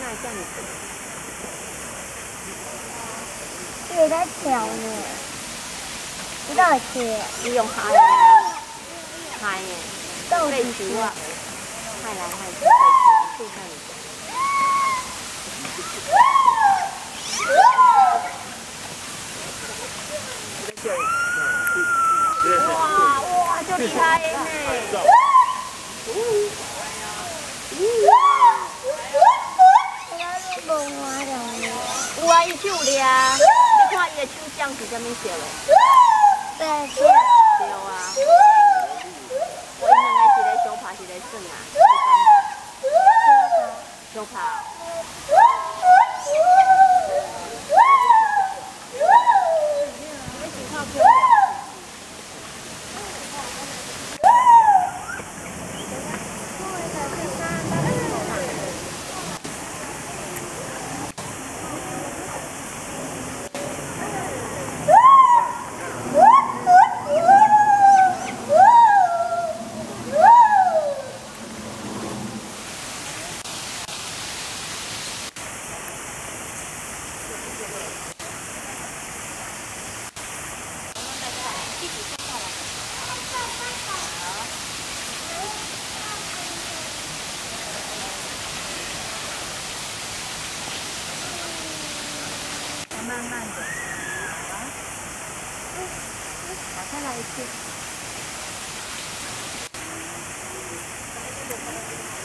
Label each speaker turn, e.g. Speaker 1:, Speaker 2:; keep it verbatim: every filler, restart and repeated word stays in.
Speaker 1: 来这样子？
Speaker 2: 也在跳呢，不知道切。
Speaker 1: 你用嗨嗨耶，背球啊，嗨来嗨去，背球，看你。哇哇，就厉害呢！有啊，伊手掠，你看伊的手掌是啥物色嘞？
Speaker 2: 对对。
Speaker 1: 对啊。我因两个是咧相拍，是咧耍啊，你感觉？相拍。慢慢的，好，再来一次。